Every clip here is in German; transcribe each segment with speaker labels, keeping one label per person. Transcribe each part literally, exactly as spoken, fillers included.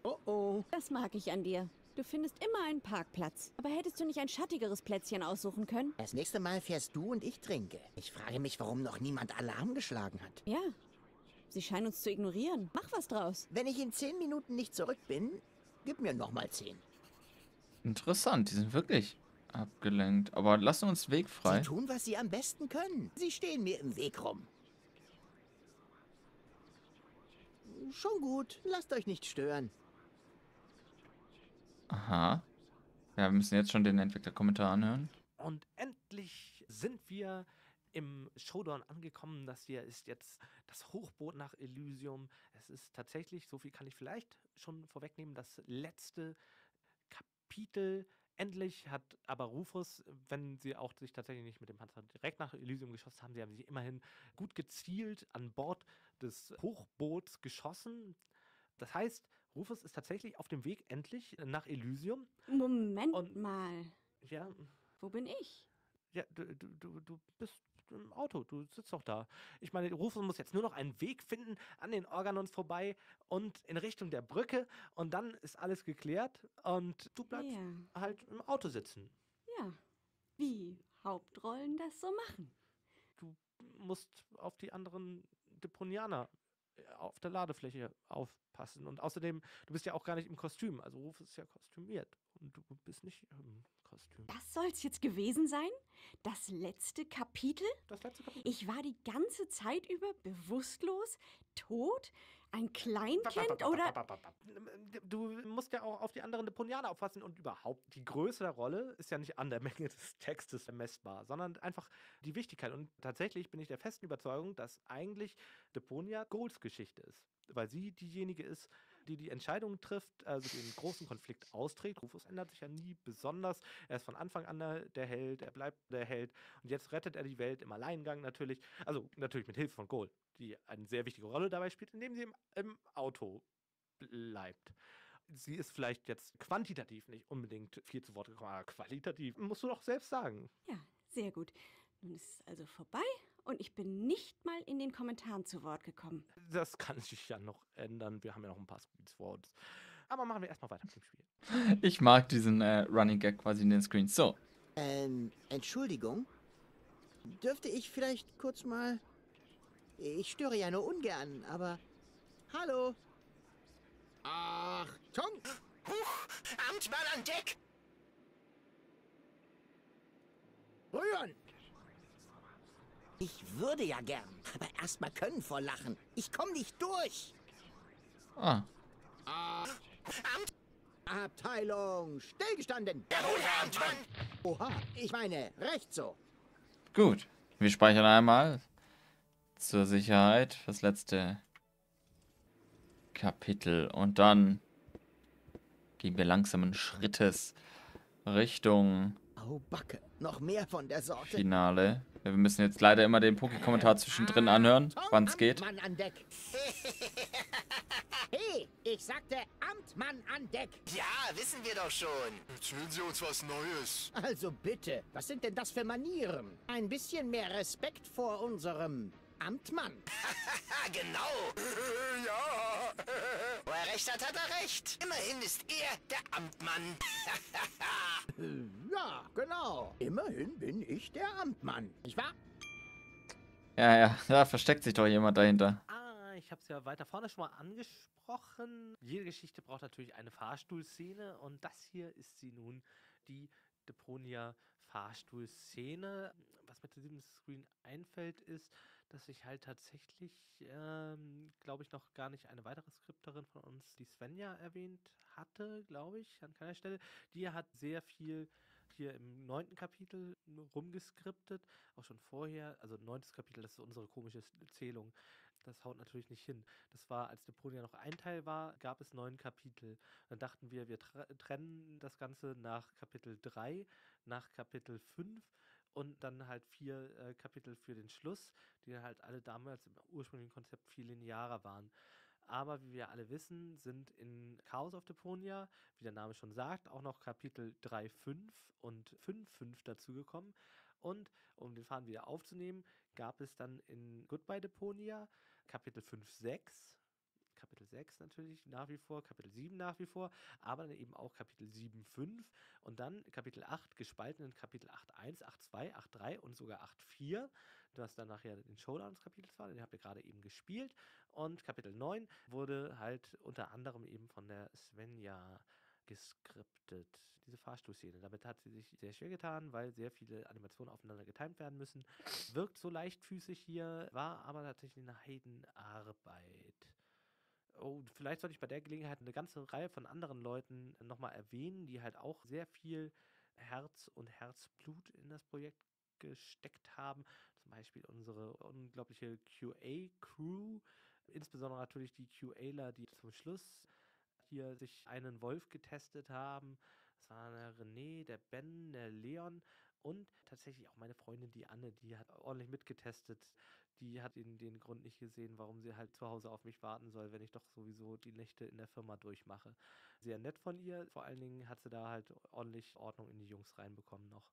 Speaker 1: Oh oh.
Speaker 2: Das mag ich an dir. Du findest immer einen Parkplatz. Aber hättest du nicht ein schattigeres Plätzchen aussuchen können?
Speaker 1: Das nächste Mal fährst du und ich trinke. Ich frage mich, warum noch niemand Alarm geschlagen hat.
Speaker 2: Ja, sie scheinen uns zu ignorieren. Mach was draus.
Speaker 1: Wenn ich in zehn Minuten nicht zurück bin, gib mir nochmal zehn.
Speaker 3: Interessant, die sind wirklich abgelenkt. Aber lassen uns Weg
Speaker 1: Sie
Speaker 3: frei.
Speaker 1: tun, was sie am besten können. Sie stehen mir im Weg rum. Schon gut, lasst euch nicht stören.
Speaker 3: Aha. Ja, wir müssen jetzt schon den Entwickler-Kommentar anhören.
Speaker 4: Und endlich sind wir im Showdown angekommen. Das hier ist jetzt das Hochboot nach Elysium. Es ist tatsächlich, so viel kann ich vielleicht schon vorwegnehmen, das letzte Kapitel. Endlich hat aber Rufus, wenn sie auch sich tatsächlich nicht mit dem Panzer direkt nach Elysium geschossen haben, sie haben sich immerhin gut gezielt an Bord des Hochboots geschossen. Das heißt, Rufus ist tatsächlich auf dem Weg endlich nach Elysium.
Speaker 2: Moment
Speaker 4: Und-
Speaker 2: mal.
Speaker 4: Ja,
Speaker 2: Wo bin ich?
Speaker 4: ja, du, du, du, du bist im Auto, du sitzt doch da. Ich meine, Rufus muss jetzt nur noch einen Weg finden an den Organons vorbei und in Richtung der Brücke und dann ist alles geklärt und du bleibst
Speaker 2: Ja.
Speaker 4: halt im Auto sitzen.
Speaker 2: Ja. Wie Hauptrollen das so machen.
Speaker 4: Du musst auf die anderen Deponianer äh, auf der Ladefläche aufpassen und außerdem, du bist ja auch gar nicht im Kostüm, also Rufus ist ja kostümiert und du bist nicht im Kostüm.
Speaker 2: Das soll's jetzt gewesen sein? Das letzte Kapitel?
Speaker 4: Das letzte Kapitel.
Speaker 2: Ich war die ganze Zeit über bewusstlos, tot, ein Kleinkind oder...
Speaker 4: Du musst ja auch auf die anderen Deponianer aufpassen und überhaupt die Größe der Rolle ist ja nicht an der Menge des Textes messbar, sondern einfach die Wichtigkeit. Und tatsächlich bin ich der festen Überzeugung, dass eigentlich Deponia Golds Geschichte ist, weil sie diejenige ist, die die Entscheidung trifft, also den großen Konflikt austrägt. Rufus ändert sich ja nie besonders. Er ist von Anfang an der, der Held, er bleibt der Held und jetzt rettet er die Welt im Alleingang natürlich. Also natürlich mit Hilfe von Gold, die eine sehr wichtige Rolle dabei spielt, indem sie im, im Auto bleibt. Sie ist vielleicht jetzt quantitativ nicht unbedingt viel zu Wort gekommen, aber qualitativ musst du doch selbst sagen.
Speaker 2: Ja, sehr gut. Nun ist es also vorbei und ich bin nicht mal in den Kommentaren zu Wort gekommen.
Speaker 4: Das kann sich ja noch ändern. Wir haben ja noch ein paar Screens vor uns. Aber machen wir erstmal weiter mit dem Spiel.
Speaker 3: Ich mag diesen äh, Running Gag quasi in den Screens. So.
Speaker 1: Ähm, Entschuldigung? Dürfte ich vielleicht kurz mal... Ich störe ja nur ungern, aber... Hallo? Achtung!
Speaker 5: Huch, Amtmann an Deck!
Speaker 1: Rühren! Ich würde ja gern, aber erstmal können vor Lachen. Ich komme nicht durch.
Speaker 3: Ah.
Speaker 5: Amt,
Speaker 1: Abteilung, stillgestanden.
Speaker 5: jawohl, Herr Amtmann!
Speaker 1: Oha, ich meine, recht so.
Speaker 3: Gut. Wir speichern einmal zur Sicherheit das letzte Kapitel. Und dann gehen wir langsamen Schrittes Richtung
Speaker 1: Au Backe, noch mehr von der Sorte.
Speaker 3: Finale. Ja, wir müssen jetzt leider immer den Poké-Kommentar zwischendrin anhören, wann es geht.
Speaker 1: Amtmann an Deck. Hey, ich sagte Amtmann an Deck.
Speaker 5: Ja, wissen wir doch schon.
Speaker 6: Erzählen Sie uns was Neues.
Speaker 1: Also bitte, was sind denn das für Manieren? Ein bisschen mehr Respekt vor unserem Amtmann.
Speaker 5: Ha, genau.
Speaker 6: Ja.
Speaker 5: Wo er recht hat, hat er recht. Immerhin ist er der Amtmann.
Speaker 1: Ja, genau. Immerhin bin ich der Amtmann. Nicht wahr?
Speaker 3: Ja, ja, da versteckt sich doch jemand dahinter.
Speaker 4: Ah, ich habe es ja weiter vorne schon mal angesprochen. Jede Geschichte braucht natürlich eine Fahrstuhlszene und das hier ist sie nun, die Deponia Fahrstuhlszene. Was mir zu diesem Screen einfällt, ist, dass ich halt tatsächlich, ähm, glaube ich, noch gar nicht eine weitere Skripterin von uns, die Svenja, erwähnt hatte, glaube ich, an keiner Stelle. Die hat sehr viel hier im neunten Kapitel rumgeskriptet, auch schon vorher, also neuntes Kapitel, das ist unsere komische Zählung. Das haut natürlich nicht hin. Das war, als Deponia noch ein Teil war, gab es neun Kapitel. Dann dachten wir, wir trennen das Ganze nach Kapitel drei, nach Kapitel fünf und dann halt vier äh, Kapitel für den Schluss, die halt alle damals im ursprünglichen Konzept viel linearer waren. Aber wie wir alle wissen, sind in Chaos of Deponia, wie der Name schon sagt, auch noch Kapitel drei Punkt fünf und fünf Punkt fünf dazugekommen. Und um den Faden wieder aufzunehmen, gab es dann in Goodbye Deponia Kapitel fünf Punkt sechs, Kapitel sechs natürlich nach wie vor, Kapitel sieben nach wie vor, aber dann eben auch Kapitel sieben Punkt fünf und dann Kapitel acht gespalten in Kapitel acht Punkt eins, acht Punkt zwei, acht Punkt drei und sogar acht Punkt vier, das dann nachher den Showdown des Kapitels war, den habt ihr gerade eben gespielt. Und Kapitel neun wurde halt unter anderem eben von der Svenja geskriptet, diese Fahrstuhlszene. Damit hat sie sich sehr schwer getan, weil sehr viele Animationen aufeinander getimt werden müssen. Wirkt so leichtfüßig hier, war aber tatsächlich eine Heidenarbeit. Oh, vielleicht sollte ich bei der Gelegenheit eine ganze Reihe von anderen Leuten nochmal erwähnen, die halt auch sehr viel Herz und Herzblut in das Projekt gesteckt haben. Zum Beispiel unsere unglaubliche Q A-Crew, insbesondere natürlich die QAler, die zum Schluss hier sich einen Wolf getestet haben. Das waren der René, der Ben, der Leon und tatsächlich auch meine Freundin, die Anne, die hat ordentlich mitgetestet. Die hat den, den Grund nicht gesehen, warum sie halt zu Hause auf mich warten soll, wenn ich doch sowieso die Nächte in der Firma durchmache. Sehr nett von ihr. Vor allen Dingen hat sie da halt ordentlich Ordnung in die Jungs reinbekommen noch.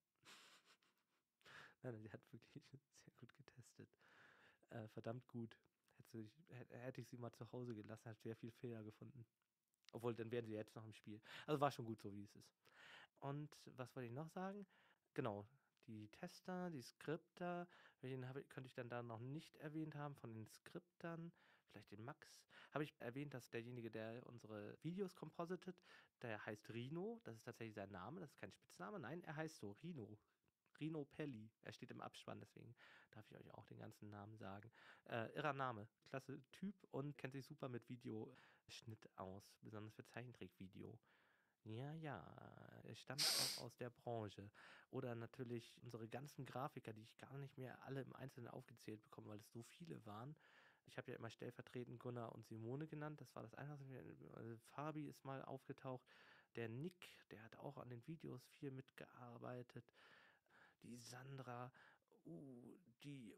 Speaker 4: Nein, sie hat wirklich sehr gut getestet. Äh, verdammt gut. Hätte, ich, hätte ich sie mal zu Hause gelassen, hat sehr viel Fehler gefunden. Obwohl, dann wären sie jetzt noch im Spiel. Also war schon gut so, wie es ist. Und was wollte ich noch sagen? Genau, die Tester, die Skripter, welchen habe, könnte ich dann da noch nicht erwähnt haben von den Skriptern, vielleicht den Max. Habe ich erwähnt, dass derjenige, der unsere Videos compositet, der heißt Rino, das ist tatsächlich sein Name, das ist kein Spitzname, nein, er heißt so, Rino. Rino Pelli, er steht im Abspann, deswegen darf ich euch auch den ganzen Namen sagen. Äh, irrer Name, klasse Typ und kennt sich super mit Videoschnitt aus, besonders für Zeichentrickvideo. Ja, ja, er stammt auch aus der Branche. Oder natürlich unsere ganzen Grafiker, die ich gar nicht mehr alle im Einzelnen aufgezählt bekomme, weil es so viele waren. Ich habe ja immer stellvertretend Gunnar und Simone genannt, das war das Einfachste. Also Fabi ist mal aufgetaucht. Der Nick, der hat auch an den Videos viel mitgearbeitet. Die Sandra, uh, die,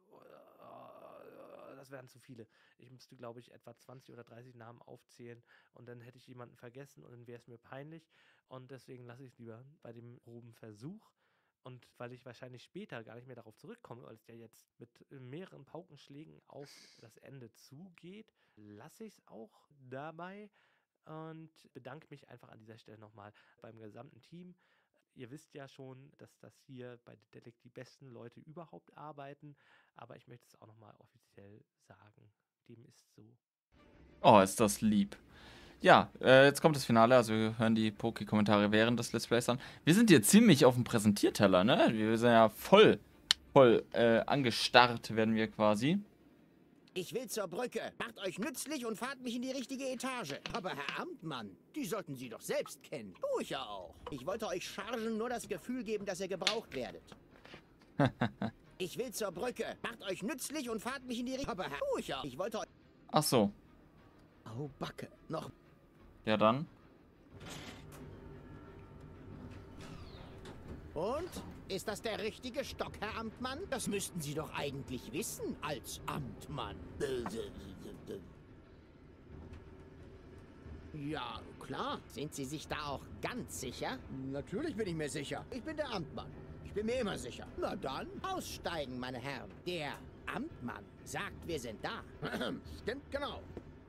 Speaker 4: uh, das wären zu viele. Ich müsste, glaube ich, etwa zwanzig oder dreißig Namen aufzählen und dann hätte ich jemanden vergessen und dann wäre es mir peinlich und deswegen lasse ich es lieber bei dem groben Versuch und weil ich wahrscheinlich später gar nicht mehr darauf zurückkomme, weil es ja jetzt mit mehreren Paukenschlägen auf das Ende zugeht, lasse ich es auch dabei und bedanke mich einfach an dieser Stelle nochmal beim gesamten Team. Ihr wisst ja schon, dass das hier bei Dedelic die besten Leute überhaupt arbeiten, aber ich möchte es auch nochmal offiziell sagen. Dem ist so.
Speaker 3: Oh, ist das lieb. Ja, äh, jetzt kommt das Finale, also wir hören die Poké-Kommentare während des Let's Plays an. Wir sind hier ziemlich auf dem Präsentierteller, ne? Wir sind ja voll, voll äh, angestarrt werden wir quasi.
Speaker 1: Ich will zur Brücke. Macht euch nützlich und fahrt mich in die richtige Etage. Aber Herr Amtmann, die sollten Sie doch selbst kennen. Tu ich ja auch. Ich wollte euch Chargen nur das Gefühl geben, dass ihr gebraucht werdet. Ich will zur Brücke. Macht euch nützlich und fahrt mich in die richtige... Aber Herr... Tu ich ja. Ich wollte euch...
Speaker 3: Ach so.
Speaker 1: Oh, Backe. Noch...
Speaker 3: Ja, dann.
Speaker 1: Und? Ist das der richtige Stock, Herr Amtmann? Das müssten Sie doch eigentlich wissen, als Amtmann. Ja, klar. Sind Sie sich da auch ganz sicher? Natürlich bin ich mir sicher. Ich bin der Amtmann. Ich bin mir immer sicher. Na dann, aussteigen, meine Herren. Der Amtmann sagt, wir sind da. Stimmt, genau.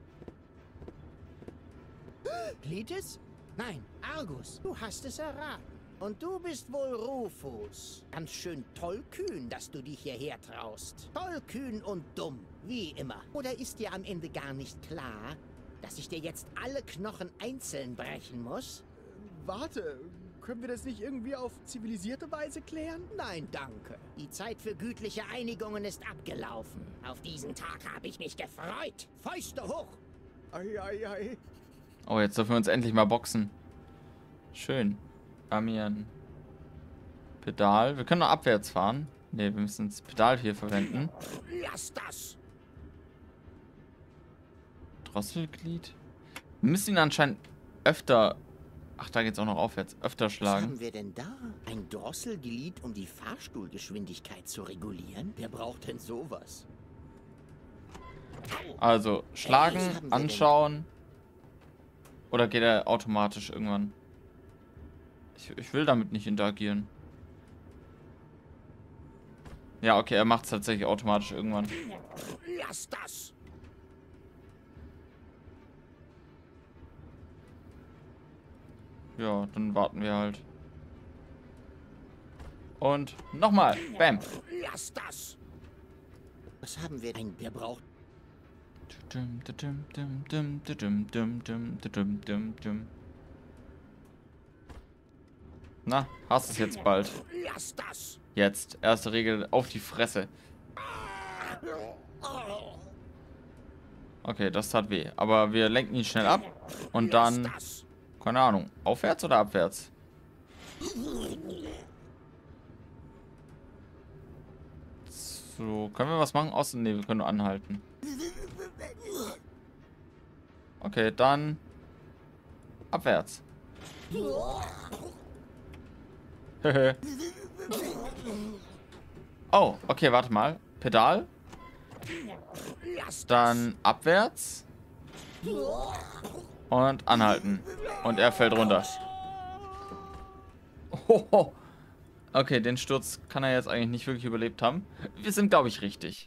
Speaker 1: Cletus? Nein, Argus. Du hast es erraten. Und du bist wohl Rufus. Ganz schön tollkühn, dass du dich hierher traust. Tollkühn und dumm, wie immer. Oder ist dir am Ende gar nicht klar, dass ich dir jetzt alle Knochen einzeln brechen muss?
Speaker 7: Warte, können wir das nicht irgendwie auf zivilisierte Weise klären?
Speaker 1: Nein, danke. Die Zeit für gütliche Einigungen ist abgelaufen. Auf diesen Tag habe ich mich gefreut. Fäuste hoch!
Speaker 7: Ei, ei, ei.
Speaker 3: Oh, jetzt dürfen wir uns endlich mal boxen. Schön. Amian. Pedal. Wir können noch abwärts fahren. Ne, wir müssen das Pedal hier verwenden.
Speaker 1: Lass das!
Speaker 3: Drosselglied. Wir müssen ihn anscheinend öfter... Ach, da geht's auch noch aufwärts. Öfter
Speaker 1: Was
Speaker 3: schlagen.
Speaker 1: haben wir denn da? Ein Drosselglied, um die Fahrstuhlgeschwindigkeit zu regulieren? Wer braucht denn sowas?
Speaker 3: Also, schlagen,
Speaker 1: Ey, was haben wir
Speaker 3: anschauen. Oder geht er automatisch irgendwann? Ich, ich will damit nicht interagieren. Ja, okay, er macht es tatsächlich automatisch irgendwann.
Speaker 1: Lass das!
Speaker 3: ja, dann warten wir halt. Und nochmal. Bam.
Speaker 1: Lass das! Was haben wir denn gebraucht?
Speaker 3: Na, hast es jetzt bald.
Speaker 1: Lass das!
Speaker 3: Jetzt. Erste Regel auf die Fresse. Okay, das tat weh. Aber wir lenken ihn schnell ab. Und dann,
Speaker 1: Lass das!
Speaker 3: keine Ahnung, aufwärts oder abwärts? So, können wir was machen? Außer, nee, wir können nur anhalten. Okay, dann abwärts. Oh, okay, warte mal. Pedal.
Speaker 1: Lass
Speaker 3: Dann abwärts. Und anhalten. Und er fällt runter. Hoho. Okay, den Sturz kann er jetzt eigentlich nicht wirklich überlebt haben. Wir sind, glaube ich, richtig.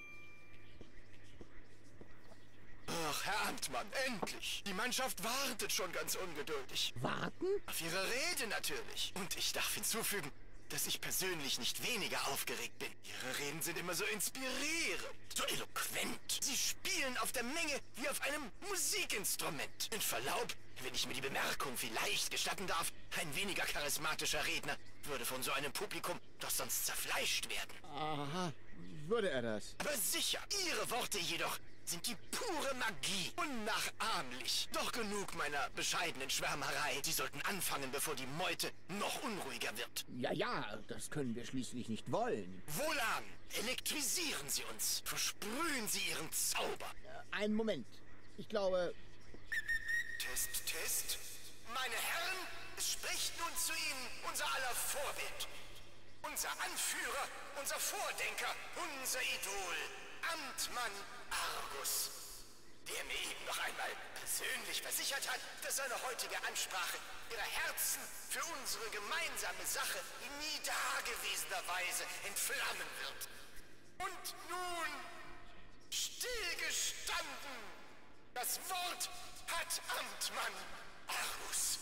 Speaker 6: Ach, Herr Amtmann, endlich. Die Mannschaft wartet schon ganz ungeduldig.
Speaker 1: Warten?
Speaker 6: Auf Ihre Rede natürlich. Und ich darf hinzufügen, dass ich persönlich nicht weniger aufgeregt bin. Ihre Reden sind immer so inspirierend, so eloquent. Sie spielen auf der Menge wie auf einem Musikinstrument. In Verlaub, wenn ich mir die Bemerkung vielleicht gestatten darf, ein weniger charismatischer Redner würde von so einem Publikum doch sonst zerfleischt werden.
Speaker 7: Aha, würde er das?
Speaker 6: Aber sicher, Ihre Worte jedoch sind die pure Magie. Unnachahmlich. Doch genug meiner bescheidenen Schwärmerei. Sie sollten anfangen, bevor die Meute noch unruhiger wird.
Speaker 1: Ja, ja, das können wir schließlich nicht wollen.
Speaker 6: Wohlan, elektrisieren Sie uns. Versprühen Sie Ihren Zauber.
Speaker 1: Äh, einen Moment. Ich glaube...
Speaker 6: Test, Test. Meine Herren, es spricht nun zu Ihnen unser aller Vorbild. Unser Anführer, unser Vordenker, unser Idol. Amtmann Argus, der mir eben noch einmal persönlich versichert hat, dass seine heutige Ansprache ihrer Herzen für unsere gemeinsame Sache in nie dagewesener Weise entflammen wird. Und nun, stillgestanden, das Wort hat Amtmann Argus.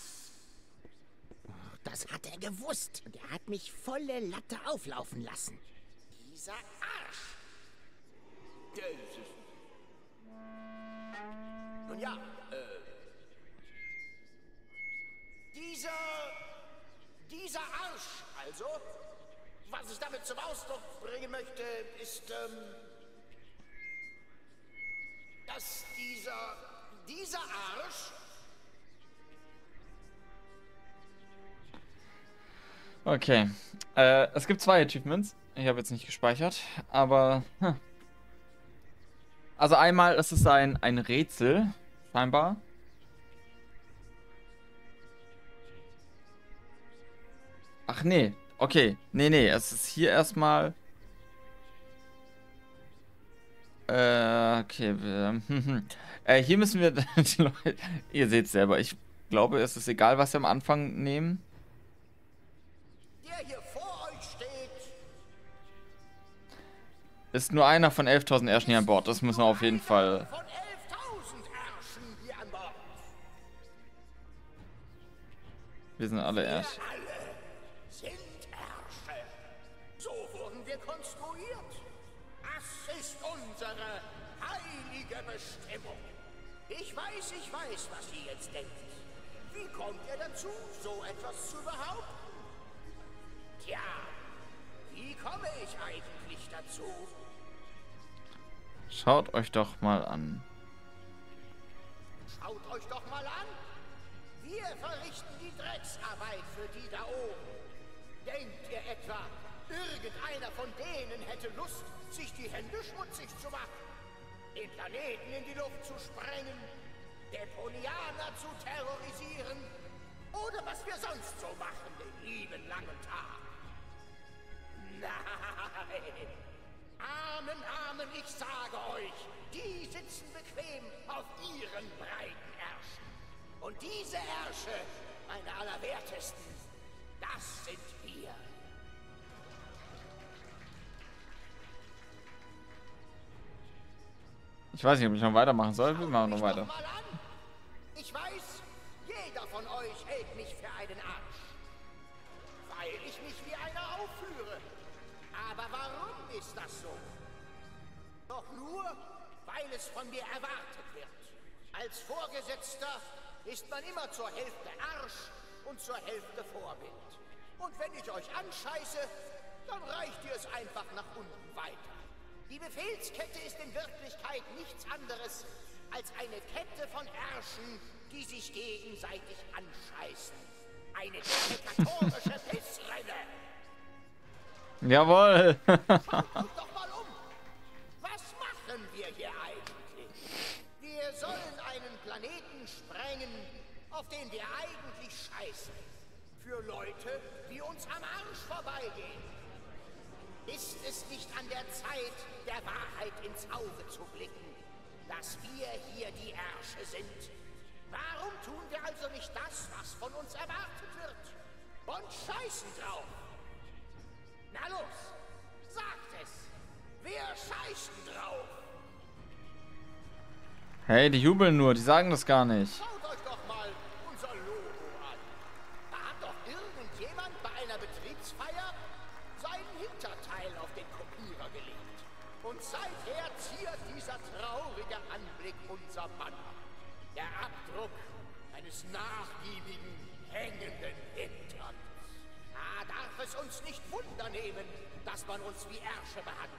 Speaker 1: Das hat er gewusst. Und er hat mich volle Latte auflaufen lassen. Dieser Arsch. Nun ja, äh... Dieser... Dieser Arsch, also... Was ich damit zum Ausdruck bringen möchte, ist, ähm... dass dieser... Dieser Arsch...
Speaker 3: Okay. Äh, es gibt zwei Achievements. Ich habe jetzt nicht gespeichert, aber... Hm. Also einmal ist es ein, ein Rätsel, scheinbar. Ach nee, okay. Nee, nee, es ist hier erstmal... Äh, okay. Wir, äh, hier müssen wir... die Leute, ihr seht es selber. Ich glaube, es ist egal, was wir am Anfang nehmen.
Speaker 1: Der hier vor euch steht...
Speaker 3: Ist nur einer von elftausend Ärschen hier an Bord. Das müssen wir auf jeden Fall...
Speaker 1: Von elftausend Ärschen hier an Bord.
Speaker 3: Wir sind alle Ärsch.
Speaker 1: Wir alle sind Ärsche. So wurden wir konstruiert. Das ist unsere heilige Bestimmung. Ich weiß, ich weiß, was ihr jetzt denkt. Wie kommt ihr dazu, so etwas zu behaupten? Tja, wie komme ich eigentlich dazu?
Speaker 3: Schaut euch doch mal an.
Speaker 1: Schaut euch doch mal an. Wir verrichten die Drecksarbeit für die da oben. Denkt ihr etwa, irgendeiner von denen hätte Lust, sich die Hände schmutzig zu machen? Den Planeten in die Luft zu sprengen? Deponianer zu terrorisieren? Oder was wir sonst so machen, den lieben langen Tag? Nein! Amen, Amen, ich sage euch, die sitzen bequem auf ihren breiten Ärschen. Und diese Ärsche, meine allerwertesten, das sind wir.
Speaker 3: Ich weiß nicht, ob ich noch weitermachen soll. Wir machen noch weiter.
Speaker 1: Mal an. Ich weiß, Jeder von euch hält mich für einen Arsch. Weil ich mich wie einer aufführe. Aber warum ist das so? Doch nur, weil es von mir erwartet wird. Als Vorgesetzter ist man immer zur Hälfte Arsch und zur Hälfte Vorbild. Und wenn ich euch anscheiße, dann reicht ihr es einfach nach unten weiter. Die Befehlskette ist in Wirklichkeit nichts anderes als eine Kette von Ärschen, die sich gegenseitig anscheißen. Eine defekatorische Pissrenne.
Speaker 3: Jawohl.
Speaker 1: Schaut doch mal um. Was machen wir hier eigentlich? Wir sollen einen Planeten sprengen, auf den wir eigentlich scheißen. Für Leute, die uns am Arsch vorbeigehen. Ist es nicht an der Zeit, der Wahrheit ins Auge zu blicken, dass wir hier die Ärsche sind? Warum tun wir also nicht das, was von uns erwartet wird? Und scheißen drauf! Na los, sagt es! Wir scheißen drauf!
Speaker 3: Hey, die jubeln nur, die sagen das gar nicht.
Speaker 1: Schaut euch doch mal unser Logo an. Da hat doch irgendjemand bei einer Betriebsfeier seinen Hinterteil auf den Kopierer gelegt. Und seither ziert dieser traurige Anblick unser Banner. Der Abdruck eines nachgiebigen, hängenden Hinterns. Da darf es uns nicht wundernehmen, dass man uns wie Ärsche behandelt.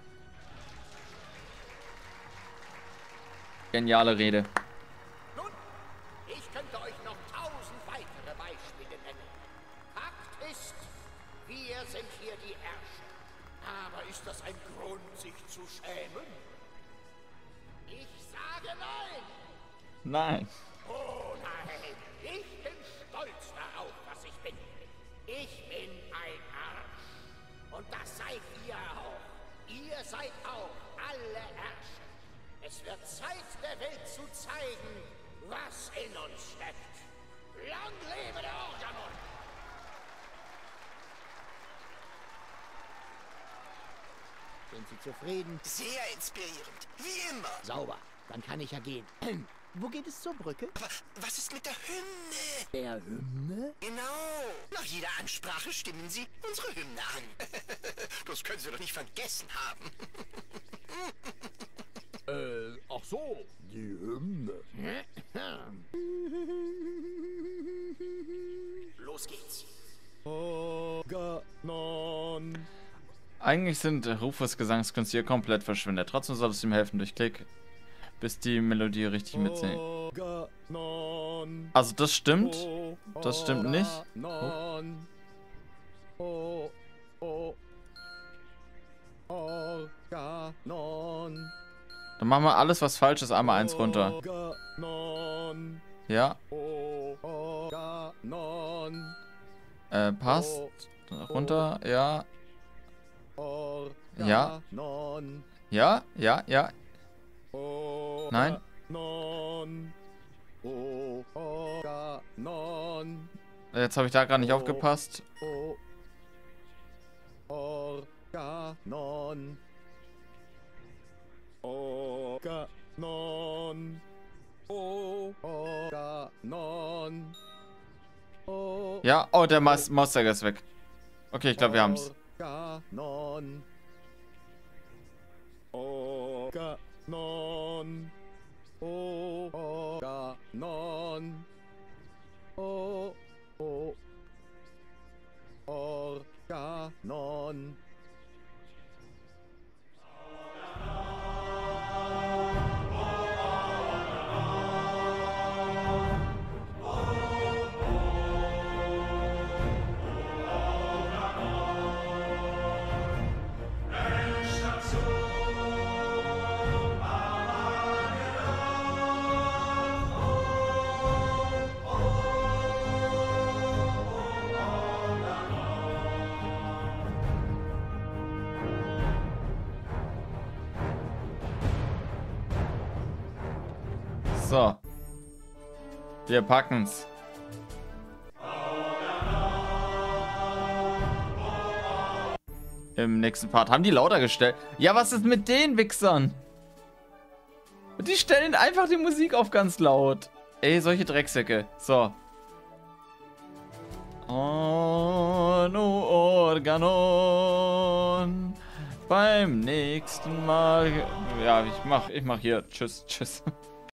Speaker 3: Geniale Rede.
Speaker 1: Nun, ich könnte euch noch tausend weitere Beispiele nennen. Fakt ist, wir sind hier die Ärsche. Aber ist das ein Grund, sich zu schämen? Ich sage nein!
Speaker 3: Nein.
Speaker 1: Oh nein, ich bin stolz darauf, was ich bin. Ich bin ein Arsch. Und das seid ihr auch. Ihr seid auch alle Ärsche. Es wird Zeit, der Welt zu zeigen, was in uns steckt. Lang lebe der Orgamon! Sind Sie zufrieden?
Speaker 6: Sehr inspirierend. Wie immer.
Speaker 1: Sauber. Dann kann ich ja gehen. Wo geht es zur Brücke?
Speaker 6: Aber was ist mit der Hymne?
Speaker 1: Der Hymne?
Speaker 6: Genau. Nach jeder Ansprache stimmen Sie unsere Hymne an. Das können Sie doch nicht vergessen haben.
Speaker 7: Äh, ach so, die Hymne.
Speaker 6: Los geht's.
Speaker 7: Organon.
Speaker 3: Eigentlich sind Rufus Gesangskünste hier komplett verschwindet. Trotzdem soll es ihm helfen durch Klick, bis die Melodie richtig mitsingt.
Speaker 7: Organon.
Speaker 3: Also das stimmt. Das stimmt nicht.
Speaker 7: Organon. Oh, oh. Organon.
Speaker 3: Dann machen wir alles, was falsch ist, einmal eins runter.
Speaker 7: Organon.
Speaker 3: Ja.
Speaker 7: Organon.
Speaker 3: Äh, passt. Runter. Ja. Ja.
Speaker 7: Organon.
Speaker 3: Ja. Ja. Ja. Nein.
Speaker 7: Organon. Organon.
Speaker 3: Jetzt habe ich da gerade nicht aufgepasst.
Speaker 7: Organon. Organon. Organon.
Speaker 3: Ja. Oh, der Mas Monster ist weg. Okay, ich glaube, wir haben's.
Speaker 7: Organon. Organon. Organon. Oh, oh. Organon.
Speaker 3: So. Wir packen's. Im nächsten Part. Haben die lauter gestellt? Ja, was ist mit den Wichsern? Die stellen einfach die Musik auf ganz laut. Ey, solche Drecksäcke. So. Ono Organon. Beim nächsten Mal. Ja, ich mach, ich mach hier. Tschüss, tschüss.